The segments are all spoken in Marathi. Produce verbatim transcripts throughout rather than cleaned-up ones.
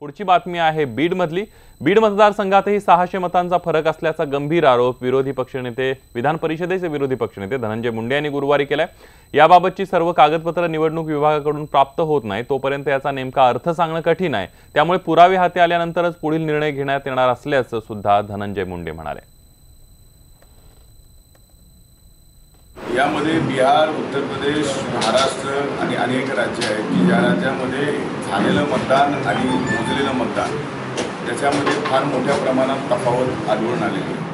पुढची बातमी आहे बीडमधली। बीड मतदारसंघातही सहाशे मतांचा फरक असल्याचा गंभीर आरोप विरोधी पक्षनेते विधान परिषदेचे विरोधी पक्षनेते धनंजय मुंडे यांनी गुरुवारी केलाय। याबाबतची सर्व कागदपत्र निवडणूक विभागाकडून प्राप्त होत नाही तोपर्यंत याचा नेमका अर्थ सांगणं कठीण आहे, त्यामुळे पुरावे हाती आल्यानंतरच पुढील निर्णय घेण्यात येणार असल्याचं सुद्धा धनंजय मुंडे म्हणाले। यामध्ये बिहार, उत्तर प्रदेश, महाराष्ट्र आणि अनेक राज्य आहेत की ज्या राज्यामध्ये झालेलं मतदान आणि मोजलेलं मतदान त्याच्यामध्ये फार मोठ्या प्रमाणात तफावत आढळून आलेली आहे।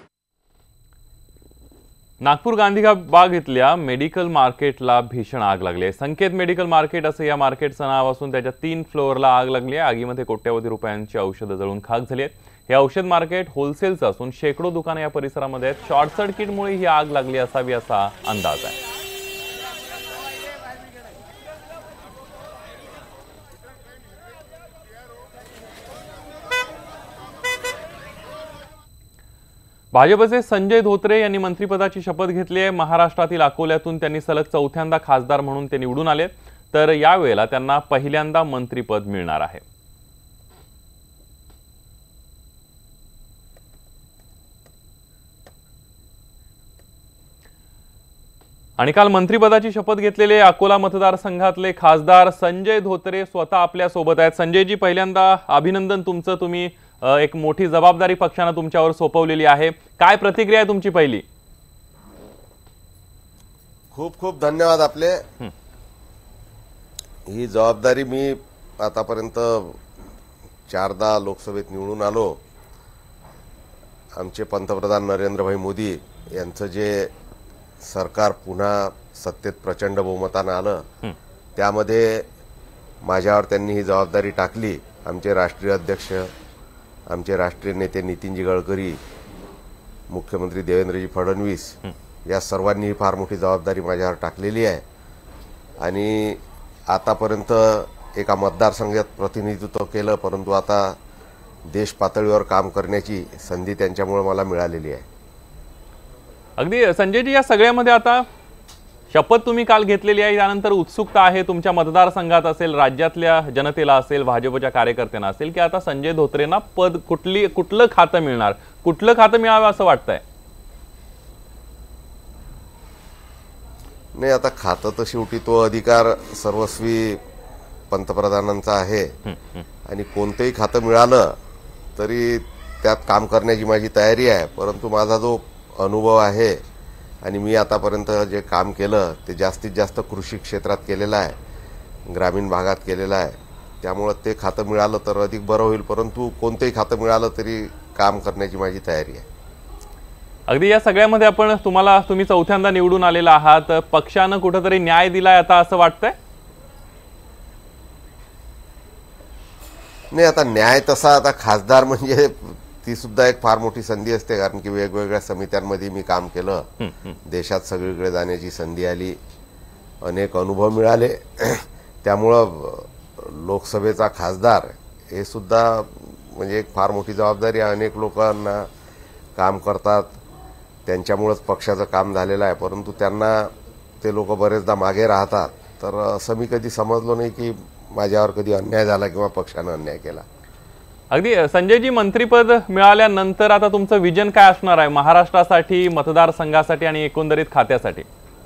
नागपूर गांधी बाग इथल्या मेडिकल मार्केटला भीषण आग लागली आहे। संकेत मेडिकल मार्केट असं या मार्केटचं नाव असून त्याच्या तीन फ्लोअरला आग लागली आहे। आगीमध्ये कोट्यवधी रुपयांची औषधं जळून खाक झाली आहेत। हे औषध मार्केट होलसेलचं असून शेकडो दुकाने या परिसरामध्ये आहेत। शॉर्ट सर्किटमुळे ही आग लागली असावी असा अंदाज आहे। भाजपचे संजय धोत्रे यांनी मंत्रिपदाची शपथ घेतली आहे। महाराष्ट्रातील अकोल्यातून त्यांनी सलग चौथ्यांदा खासदार म्हणून ते निवडून आले, तर यावेळेला त्यांना पहिल्यांदा मंत्रिपद मिळणार आहे। आणि काल मंत्रिपदाची शपथ घेतलेले अकोला मतदारसंघातले खासदार संजय धोत्रे स्वतः आपल्या सोबत आहेत। संजयजी, पहिल्यांदा अभिनंदन तुमचं, तुम्ही एक मोठी जबाबदारी पक्षाने तुमच्यावर सोपवलेली आहे। काय प्रतिक्रिया आहे तुमची पहिली? खूप खूप धन्यवाद आपले। ही जबाबदारी मी आतापर्यंत चारदा लोकसभेत निवडून आलो। आमचे पंतप्रधान नरेंद्रभाई मोदी यांचं जे सरकार पुन्हा सत्तेत प्रचंड बहुमताने आलं, त्यामध्ये माझ्यावर त्यांनी ही जबाबदारी टाकली। आमचे राष्ट्रीय अध्यक्ष, आमचे राष्ट्रीय नेते नितीनजी गडकरी, मुख्यमंत्री देवेंद्रजी फडणवीस या सर्वांनी ही फार मोठी जबाबदारी माझ्यावर टाकलेली आहे। आणि आतापर्यंत एका मतदारसंघात प्रतिनिधित्व केलं, परंतु आता देश पातळीवर काम करण्याची संधी त्यांच्यामुळे मला मिळालेली आहे। अगदी संजयजी, या सगळ्यामध्ये आता शपथ तुम्ही काल घेतलेली आहे, यानंतर उत्सुकता आहे तुमच्या मतदारसंघात असेल, राज्यातल्या जनतेला असेल, भाजपच्या कार्यकर्त्यांना असेल की आता संजय धोत्रेंना पद कुठली कुठलं खातं मिळणार, कुठलं खातं मिळावं असं वाटतंय? नाही, आता खातं तर शेवटी तो अधिकार सर्वस्वी पंतप्रधानांचा आहे आणि कोणतेही खातं मिळालं तरी त्यात काम करण्याची माझी तयारी आहे। परंतु माझा जो अनुभव आहे आणि मी आतापर्यंत जे काम केलं ते जास्तीत जास्त कृषी क्षेत्रात केलेलं आहे, ग्रामीण भागात केलेलं आहे, त्यामुळे ते खातं मिळालं तर अधिक बरं होईल। परंतु कोणतेही खातं मिळालं तरी काम करण्याची माझी तयारी आहे। अगदी या सगळ्यामध्ये आपण तुम्हाला तुम्ही चौथ्यांदा निवडून आलेला आहात, पक्षानं कुठेतरी न्याय दिलाय आता असं वाटतंय? नाही, आता न्याय तसा, आता खासदार म्हणजे ती सुद्धा एक फार मोठी संधी असते, कारण की वेगवेगळ्या समित्यांमध्ये मी काम केलं, देशात सगळीकडे जाण्याची संधी आली, अनेक अनुभव मिळाले। त्यामुळं लोकसभेचा खासदार हे सुद्धा म्हणजे एक फार मोठी जबाबदारी आहे। अनेक लोकांना काम करतात, त्यांच्यामुळेच पक्षाचं काम झालेलं आहे, परंतु त्यांना ते लोक बरेचदा मागे राहतात। तर असं मी कधी समजलो नाही की माझ्यावर कधी अन्याय झाला किंवा पक्षानं अन्याय केला। अगदी संजयजी, मंत्रिपद मिळाल्यानंतर आता तुमचं विजन काय असणार आहे महाराष्ट्रासाठी, मतदारसंघासाठी आणि एकंदरीत खात्यासाठी?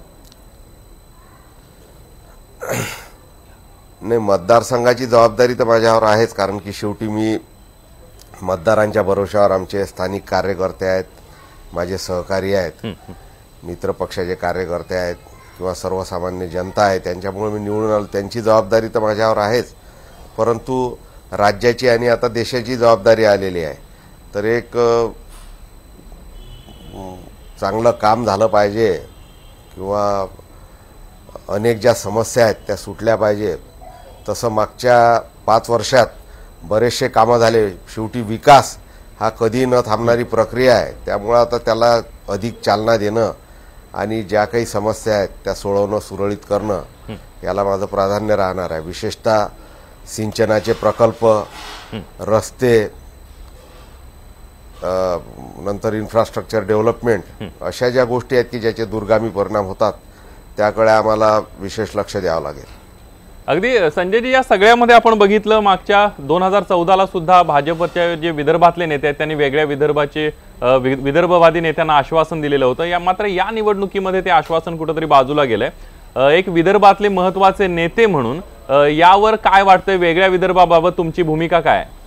नाही, मतदारसंघाची जबाबदारी तर माझ्यावर आहेच, कारण की शेवटी मी मतदारांच्या भरोशावर आमचे स्थानिक कार्यकर्ते आहेत, माझे सहकारी आहेत, मित्र पक्षाचे कार्यकर्ते आहेत किंवा सर्वसामान्य जनता आहे, त्यांच्यामुळे मी निवडून आलो, त्यांची जबाबदारी तर माझ्यावर आहेच। परंतु राज्याची आणि आता देशाची जबाबदारी आलेली आहे, तर एक चांगलं काम झालं पाहिजे किंवा अनेक ज्या समस्या आहेत त्या सुटल्या पाहिजे। तसं मागच्या पाच वर्षात बरेचसे कामं झाले। शेवटी विकास हा कधी न थांबणारी प्रक्रिया आहे, त्यामुळे आता त्याला अधिक चालना देणं आणि ज्या काही समस्या आहेत त्या सोडवणं, सुरळीत करणं याला माझं प्राधान्य राहणार आहे। विशेषतः सिंचनाचे प्रकल्प, रस्ते, नंतर इन्फ्रास्ट्रक्चर डेव्हलपमेंट, अशा ज्या गोष्टी आहेत की ज्याचे दूरगामी परिणाम होतात त्याकडे आम्हाला विशेष लक्ष द्यावं लागेल। अगदी संजयजी, या सगळ्यामध्ये आपण बघितलं मागच्या दोन हजार चौदाला सुद्धा भाजपच्या जे विदर्भातले नेते आहेत त्यांनी वेगळ्या विदर्भाचे विदर्भवादी नेत्यांना आश्वासन दिलेलं होतं. या मात्र या निवडणुकीमध्ये ते आश्वासन कुठेतरी बाजूला गेलंय. एक विदर्भातले महत्वाचे नेते म्हणून यावर काय वाटतंय? वेगळ्या विदर्भाबाबत तुमची भूमिका काय आहे?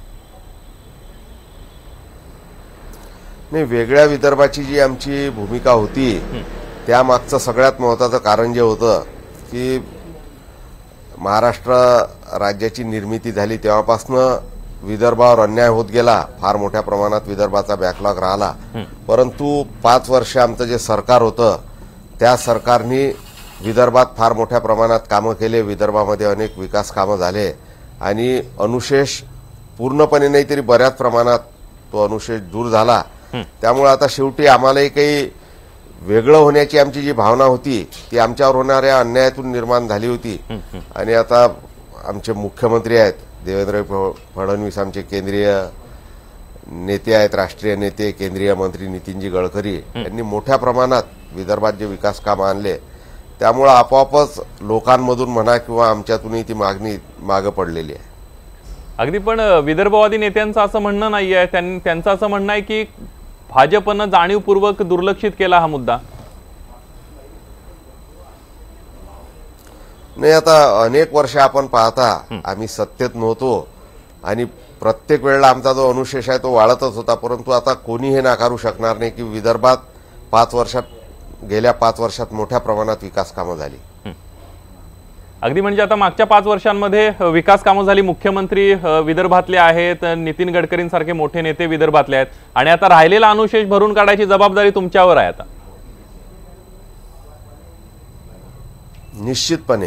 नाही, वेगळ्या विदर्भाची जी आमची भूमिका होती त्यामागचं सगळ्यात महत्वाचं कारण जे होतं की महाराष्ट्र राज्याची निर्मिती झाली तेव्हापासनं विदर्भावर अन्याय होत गेला. फार मोठ्या प्रमाणात विदर्भाचा बॅकलॉग राहिला. परंतु पाच वर्ष आमचं जे सरकार होतं त्या सरकारने विदर्भात फार मोठ्या प्रमाणात कामं केले. विदर्भामध्ये अनेक विकास कामं झाले आणि अनुशेष पूर्णपणे नाही तरी बऱ्याच प्रमाणात तो अनुशेष दूर झाला. त्यामुळे आता शेवटी आम्हालाही काही वेगळं होण्याची आमची जी भावना होती ती आमच्यावर होणाऱ्या अन्यायातून निर्माण झाली होती. आणि आता आमचे मुख्यमंत्री आहेत देवेंद्र फडणवीस, आमचे केंद्रीय नेते आहेत, राष्ट्रीय नेते, केंद्रीय मंत्री नितीनजी गडकरी यांनी मोठ्या प्रमाणात विदर्भात जे विकास कामं आणले त्यामुळे आपोआपच लोकांमधून म्हणा किंवा आमच्यातूनही ती मागणी मागे पडलेली आहे. अगदी, पण विदर्भवादी नेत्यांचं असं म्हणणं नाही आहे, त्यांचं असं म्हणणं आहे की भाजपनं जाणीवपूर्वक दुर्लक्षित केला हा मुद्दा. नाही, आता अनेक वर्ष आपण पाहता आम्ही सत्तेत नव्हतो आणि प्रत्येक वेळेला आमचा जो अनुशेष आहे तो वाढतच होता. परंतु आता कोणी हे नाकारू शकणार नाही की विदर्भात पाच वर्षात गेल्या पाच वर्षात मोठ्या प्रमाणात विकास कामं झाली. अगदी, म्हणजे आता मागच्या पाच वर्षांमध्ये विकास कामं झाली. मुख्यमंत्री विदर्भातले आहेत, नितीन गडकरींसारखे मोठे नेते विदर्भातले आहेत आणि आता राहिलेला अनुशेष भरून काढायची जबाबदारी तुमच्यावर आहे. आता निश्चितपणे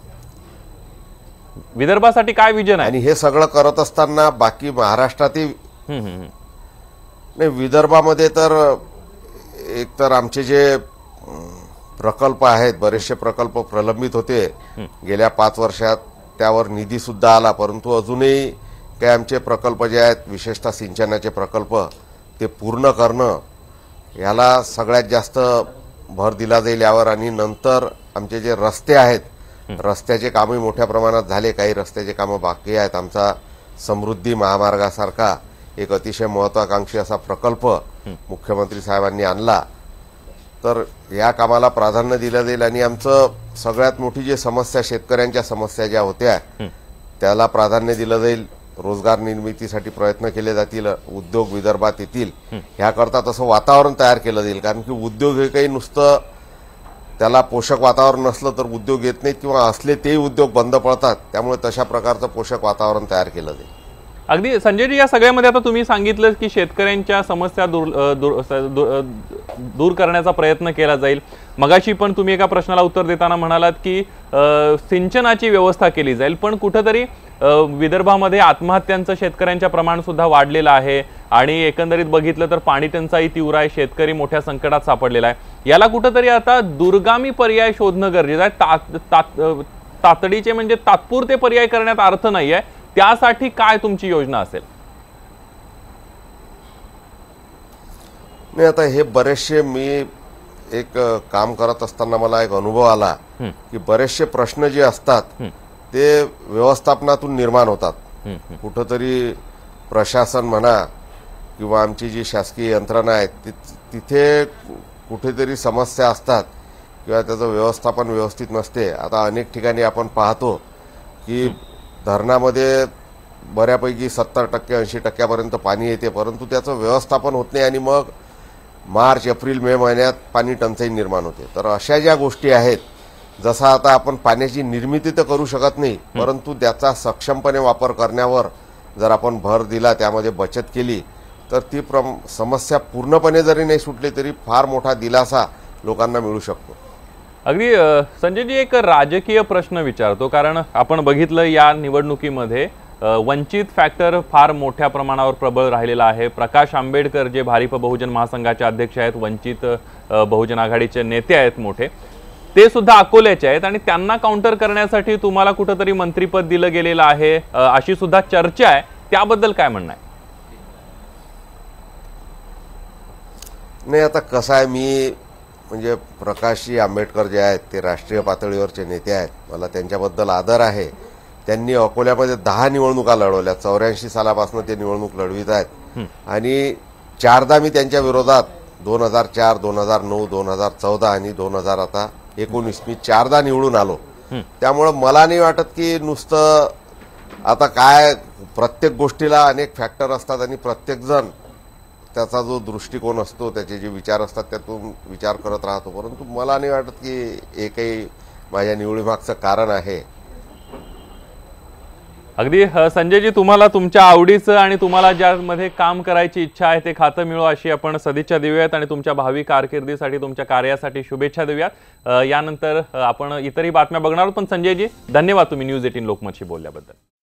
विदर्भासाठी काय विजन आहे? आणि हे सगळं करत असताना बाकी महाराष्ट्रातील नाही, विदर्भामध्ये तर एकतर आमचे जे प्रकल्प आहेत बरेचसे प्रकल्प प्रलंबित होते गेल्या पाच वर्षात, त्यावर निधी सुद्धा आला. परंतु अजूनही काही आमचे प्रकल्प जे आहेत विशेषतः सिंचनाचे प्रकल्प ते पूर्ण करणं याला सगळ्यात जास्त भर दिला जाईल यावर. आणि नंतर आमचे जे रस्ते आहेत रस्त्याचे कामही मोठ्या प्रमाणात झाले, काही रस्त्याचे कामं बाकी आहेत. आमचा समृद्धी महामार्गासारखा एक अतिशय महत्वाकांक्षी असा प्रकल्प मुख्यमंत्री साहेबांनी आणला, तर या कामाला प्राधान्य दिलं जाईल. आणि आमचं सगळ्यात मोठी जी समस्या शेतकऱ्यांच्या समस्या ज्या होत्या त्याला प्राधान्य दिलं जाईल. रोजगार निर्मितीसाठी प्रयत्न केले जातील, उद्योग विदर्भात येतील ह्याकरता तसं वातावरण तयार केलं जाईल. कारण की उद्योग हे काही नुसतं त्याला पोषक वातावरण नसलं तर उद्योग येत नाहीत किंवा असले तेही उद्योग बंद पडतात. त्यामुळे तशा प्रकारचं पोषक वातावरण तयार केलं जाईल. अगदी संजयजी, या सगळ्यामध्ये आता तुम्ही सांगितलं की शेतकऱ्यांच्या समस्या दूर दूर करण्याचा प्रयत्न केला जाईल. मगाशी पण तुम्ही एका प्रश्नाला उत्तर देताना म्हणालात की सिंचनाची व्यवस्था केली जाईल, पण कुठेतरी विदर्भामध्ये आत्महत्यांचं शेतकऱ्यांच्या प्रमाण सुद्धा वाढलेलं आहे आणि एकंदरीत बघितलं तर पाणी टंचाई तीव्र आहे, शेतकरी मोठ्या संकटात सापडलेला आहे. याला कुठेतरी आता दुर्गामी पर्याय शोधणं गरजेचं आहे. तातडीचे म्हणजे तात्पुरते पर्याय करण्यात अर्थ नाहीये. त्यासाठी काय तुमची योजना असेल? नाही, आता हे बरेचसे मी एक काम करत असताना मला एक अनुभव आला की बरेचसे प्रश्न जे असतात ते व्यवस्थापनातून निर्माण होतात. कुठंतरी प्रशासन म्हणा किंवा आमची जी शासकीय यंत्रणा आहे तिथे कुठेतरी समस्या असतात किंवा त्याचं व्यवस्थापन व्यवस्थित नसते. आता अनेक ठिकाणी आपण पाहतो की धरणामध्ये बऱ्यापैकी सत्तर टक्के ऐंशी टक्क्यापर्यंत पाणी येते, परंतु त्याचं व्यवस्थापन होत नाही आणि मग मार्च एप्रिल मे महिन्यात पाणी टंचाई निर्माण होते. तर अशा ज्या गोष्टी आहेत, जसं आता आपण पाण्याची निर्मिती तर करू शकत नाही, परंतु त्याचा सक्षमपणे वापर करण्यावर जर आपण भर दिला, त्यामध्ये बचत केली तर ती समस्या पूर्णपणे जरी नाही सुटली तरी फार मोठा दिलासा लोकांना मिळू शकतो. अगदी संजयजी, एक राजकीय प्रश्न विचारतो, कारण आपण बघितलं या निवडणुकीमध्ये वंचित फॅक्टर फार मोठ्या प्रमाणावर प्रबळ राहिलेला आहे. प्रकाश आंबेडकर जे भारिप बहुजन महासंघाचे अध्यक्ष आहेत, वंचित बहुजन आघाडीचे नेते आहेत मोठे, ते सुद्धा अकोल्याचे आहेत आणि त्यांना काउंटर करण्यासाठी तुम्हाला कुठेतरी मंत्रिपद दिलं गेलेलं आहे अशी सुद्धा चर्चा आहे. त्याबद्दल काय म्हणणं आहे? नाही, आता कसं आहे, मी म्हणजे प्रकाशजी आंबेडकर जे आहेत ते राष्ट्रीय पातळीवरचे नेते आहेत, मला त्यांच्याबद्दल आदर आहे. त्यांनी अकोल्यामध्ये दहा निवडणुका लढवल्या, चौऱ्याऐंशी सालापासून ते निवडणूक लढवित आहेत आणि चारदा मी त्यांच्या विरोधात दोन हजार चार दोन हजार नऊ दोन हजार चौदा आणि दोन हजार आता एकोणीस मी चारदा निवडून आलो. त्यामुळं मला नाही वाटत की नुसतं आता काय प्रत्येक गोष्टीला अनेक फॅक्टर असतात आणि प्रत्येक जण त्याचा जो दृष्टिकोन असतो, त्याचे जे विचार असतात त्यातून विचार करत राहतो. परंतु मला नाही वाटत की एकही माझ्या निवडीमागचं कारण आहे. अगदी संजयजी, तुम्हाला तुमच्या आवडीचं आणि तुम्हाला ज्यामध्ये काम करायची इच्छा आहे ते खातं मिळो अशी आपण सदिच्छा देऊयात आणि तुमच्या भावी कारकिर्दीसाठी तुमच्या कार्यासाठी शुभेच्छा देऊयात. यानंतर आपण इतरही बातम्या बघणार आहोत. पण संजयजी, धन्यवाद तुम्ही न्यूज एटीन लोकमतशी बोलल्याबद्दल.